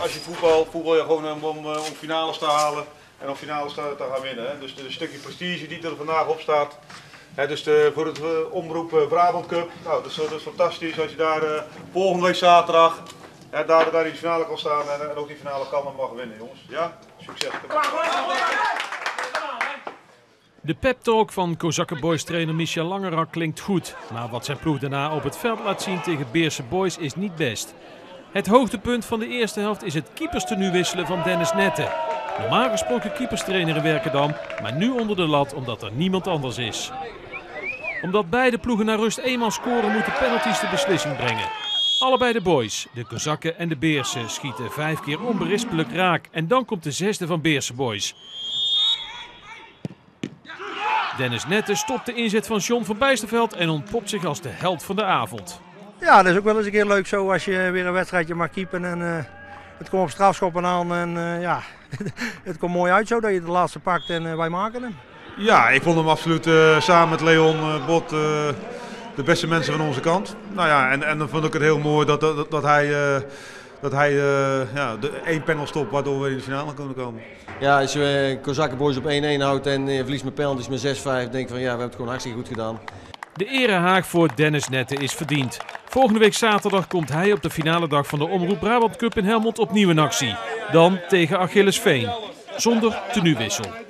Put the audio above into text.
als je voetbal je gewoon om finales te halen en om finales te gaan winnen. Hè. Dus een stukje prestige die er vandaag op staat. Hè, dus voor het omroep Brabant Cup, nou, dat is fantastisch als je daar volgende week zaterdag daar in de finale kan staan en ook die finale kan en mag winnen, jongens. Ja, succes. De pep-talk van Kozakkenboys trainer Michel Langerak klinkt goed. Maar wat zijn ploeg daarna op het veld laat zien tegen Beerse Boys is niet best. Het hoogtepunt van de eerste helft is het keeperstenu wisselen van Dennis Nette. Normaal gesproken keeperstrainer in Werkendam, maar nu onder de lat omdat er niemand anders is. Omdat beide ploegen naar rust eenmaal scoren, moeten penalties de beslissing brengen. Allebei de boys, de Kozakken en de Beerse, schieten 5 keer onberispelijk raak. En dan komt de 6e van Beerse Boys. Dennis Nette stopt de inzet van John van Bijsterveld en ontpopt zich als de held van de avond. Ja, dat is ook wel eens een keer leuk zo als je weer een wedstrijdje mag keepen en het komt op strafschoppen aan en ja, het komt mooi uit zo dat je de laatste pakt en wij maken hem. Ja, ik vond hem absoluut samen met Leon Bot de beste mensen van onze kant. Nou ja, en dan vond ik het heel mooi dat hij één panel stopt waardoor we in de finale kunnen komen. Ja, als je Kozakkenboys op 1-1 houdt en je verliest met penalties met 6-5, denk ik van ja, we hebben het gewoon hartstikke goed gedaan. De erehaag voor Dennis Nette is verdiend. Volgende week zaterdag komt hij op de finale dag van de Omroep Brabant Cup in Helmond opnieuw in actie. Dan tegen Achillesveen, zonder tenuwissel.